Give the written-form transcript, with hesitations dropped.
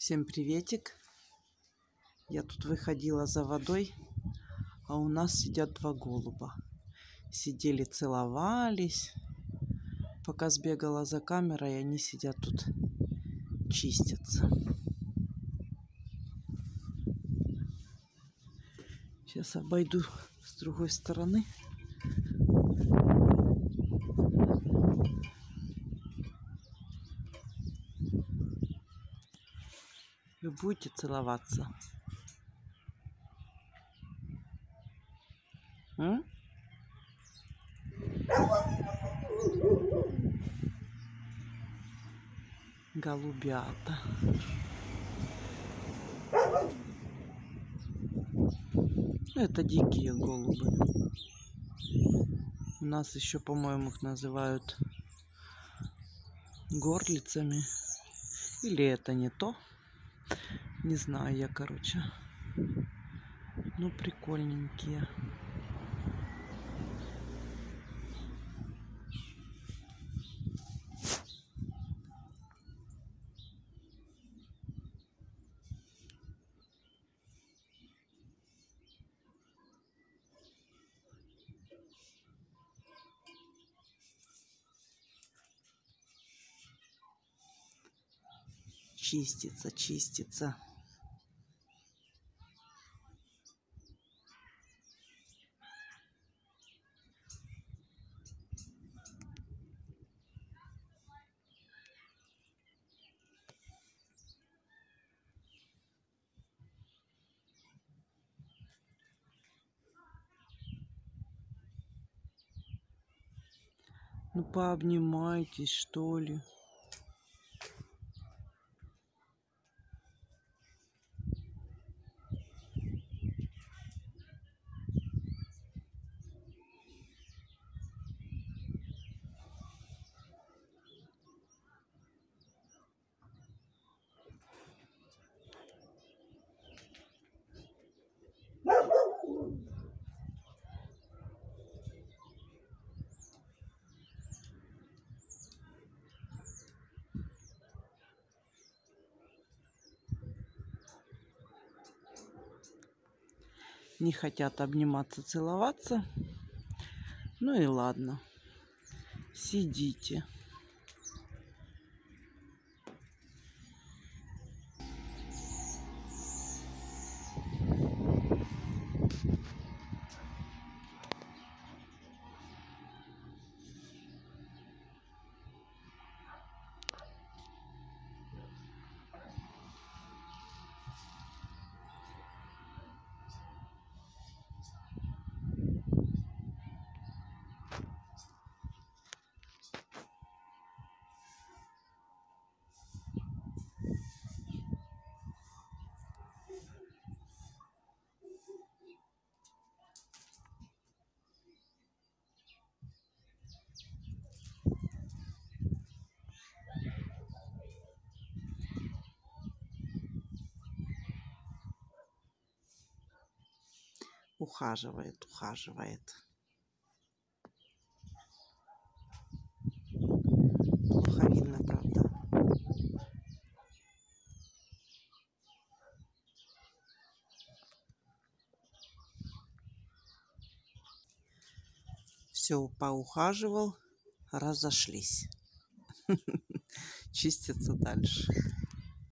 Всем приветик. Я тут выходила за водой, а у нас сидят два голуба. Сидели, целовались. Пока сбегала за камерой, они сидят тут, чистятся. Сейчас обойду с другой стороны. Вы будете целоваться? М? Голубята. Это дикие голуби. У нас еще, по-моему, их называют горлицами. Или это не то. Не знаю я, короче. Ну, прикольненькие. Чистится, чистится. Ну, пообнимайтесь, что ли. Не хотят обниматься, целоваться. Ну и ладно. Сидите. Ухаживает, ухаживает. Плохо видно, правда. Все, поухаживал, разошлись. Чистятся дальше.